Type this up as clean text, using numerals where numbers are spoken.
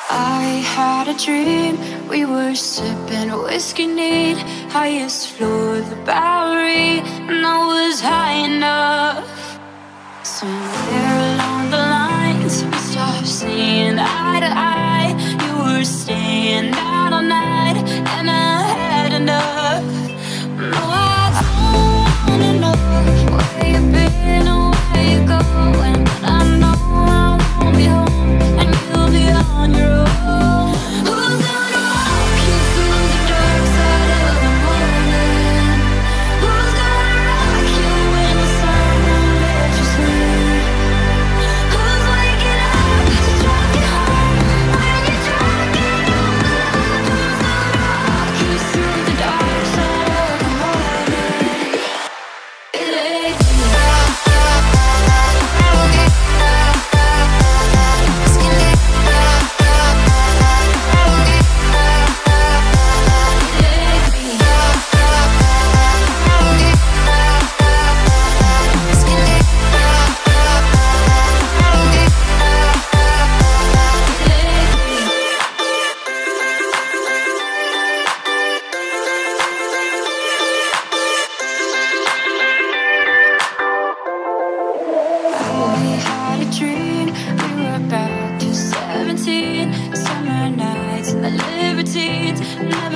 I had a dream, we were sipping whiskey neat, highest floor of the Bowery, and I was high enough. Somewhere along the lines, we stopped seeing eye to eye. You were staying out all night, and I had enough. No, I don't wanna know where you've been or where you're going, but I know I won't be home, and you'll be on your own. Who's gonna walk you through the dark side of the morning? Who's gonna rock you when the sun won't let you sleep? Who's waking up to drive you home when you're drunk and alone? Who's gonna walk you through the dark side of the morning? It ain't me. We had a dream, we were back to 17. Summer nights and the libertines, never